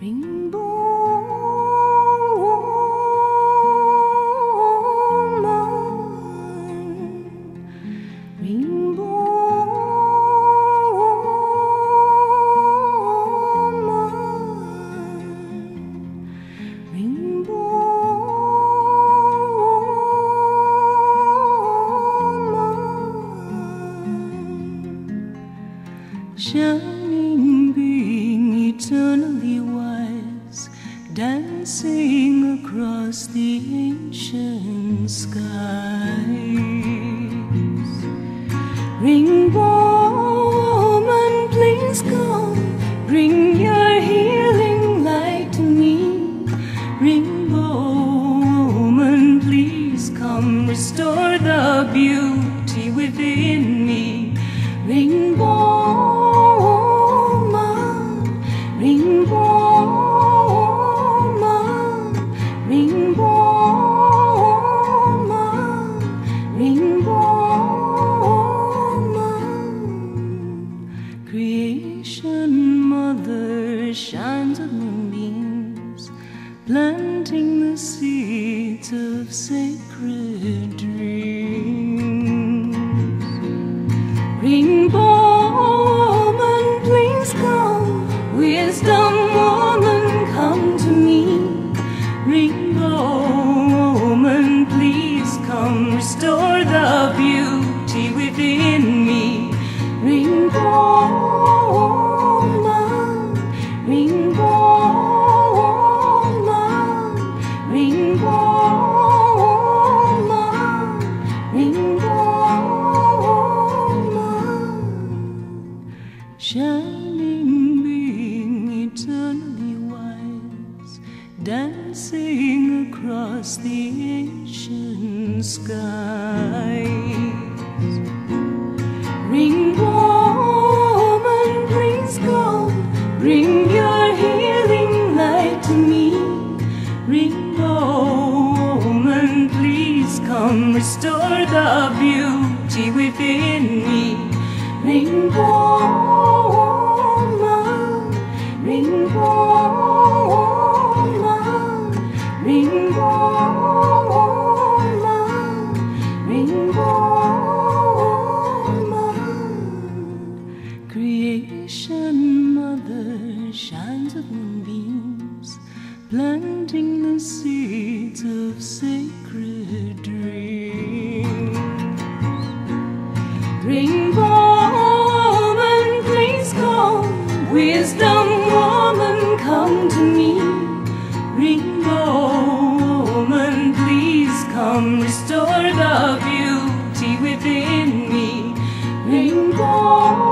Shining being, eternally wise, dancing across the ancient skies. Rainbow woman, please come, bring your healing light to me. Rainbow woman, please come, restore the beauty within me. Rainbow Creation Mother shines with moonbeams, planting the seeds of sacred dreams. Rainbow woman, please come, wisdom woman, come to me. Rainbow woman, please come, restore the beauty within me. Rainbow shining being, eternally wise, dancing across the ancient skies. Rainbow woman, please come, bring your healing light to me. Rainbow woman, please come, restore the beauty within me. Rainbow Creation Mother shines with moonbeams, planting the seeds of sacred dreams. Rainbow woman, please come, wisdom woman, come to me. Rainbow woman, please come, restore the beauty within me. Rainbow